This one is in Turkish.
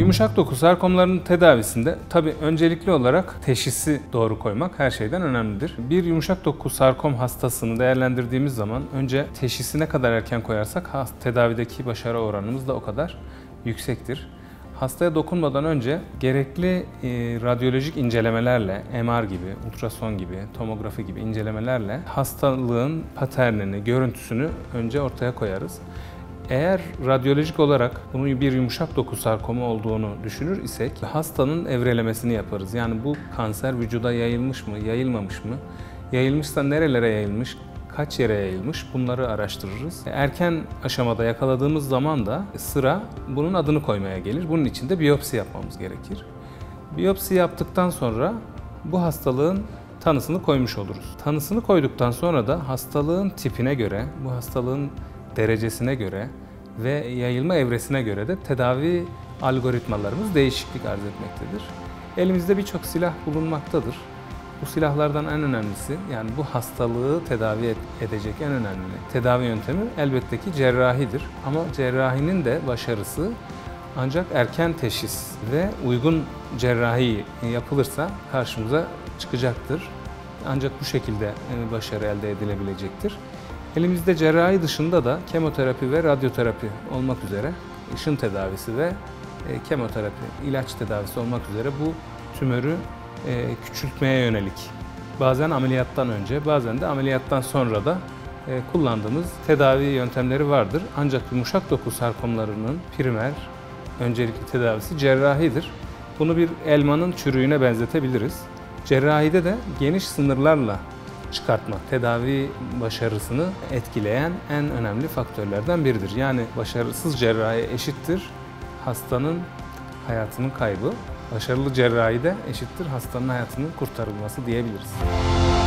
Yumuşak doku sarkomların tedavisinde tabii öncelikli olarak teşhisi doğru koymak her şeyden önemlidir. Bir yumuşak doku sarkom hastasını değerlendirdiğimiz zaman önce teşhisi ne kadar erken koyarsak tedavideki başarı oranımız da o kadar yüksektir. Hastaya dokunmadan önce gerekli radyolojik incelemelerle, MR gibi, ultrason gibi, tomografi gibi incelemelerle hastalığın paternini, görüntüsünü önce ortaya koyarız. Eğer radyolojik olarak bunun bir yumuşak doku sarkomu olduğunu düşünür isek hastanın evrelemesini yaparız. Yani bu kanser vücuda yayılmış mı, yayılmamış mı? Yayılmışsa nerelere yayılmış, kaç yere yayılmış bunları araştırırız. Erken aşamada yakaladığımız zaman da sıra bunun adını koymaya gelir. Bunun için de biyopsi yapmamız gerekir. Biyopsi yaptıktan sonra bu hastalığın tanısını koymuş oluruz. Tanısını koyduktan sonra da hastalığın tipine göre, bu hastalığın derecesine göre ve yayılma evresine göre de tedavi algoritmalarımız değişiklik arz etmektedir. Elimizde birçok silah bulunmaktadır. Bu silahlardan en önemlisi, yani bu hastalığı tedavi edecek en önemli tedavi yöntemi elbette ki cerrahidir. Ama cerrahinin de başarısı ancak erken teşhis ve uygun cerrahi yapılırsa karşımıza çıkacaktır. Ancak bu şekilde başarı elde edilebilecektir. Elimizde cerrahi dışında da kemoterapi ve radyoterapi olmak üzere ışın tedavisi ve kemoterapi, ilaç tedavisi olmak üzere bu tümörü küçültmeye yönelik bazen ameliyattan önce bazen de ameliyattan sonra da kullandığımız tedavi yöntemleri vardır. Ancak yumuşak doku sarkomlarının primer öncelikli tedavisi cerrahidir. Bunu bir elmanın çürüğüne benzetebiliriz. Cerrahide de geniş sınırlarla çıkartma, tedavi başarısını etkileyen en önemli faktörlerden biridir. Yani başarısız cerrahi eşittir hastanın hayatının kaybı, başarılı cerrahi de eşittir hastanın hayatının kurtarılması diyebiliriz.